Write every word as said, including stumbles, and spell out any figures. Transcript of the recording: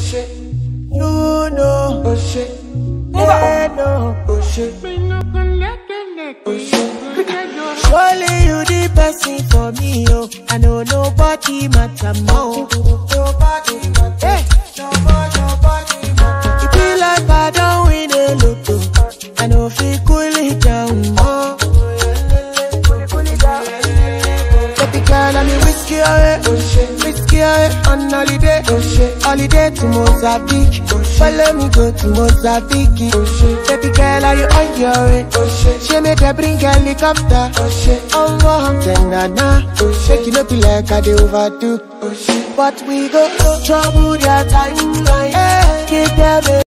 shit. You know, oh shit. They know, oh shit. Oh shit. Surely you the person for me, oh. I know nobody matter more. Nobody matter. Hey. Nobody, nobody matter. It be like I don't win a lotto. I know if you cool it down more. Baby girl, I'm in whiskey away, oh shit. Whiskey away on holiday, oh shit. Holiday to Mozambique, oh shit. Follow me go to Mozambique, oh shit. Baby girl, are you on your way, oh shit. She made her bring helicopter, oh shit. Oh wow, then na na, oh shit. You know be like I do overdo, oh shit. But we go trouble their timeline, hey. Give them a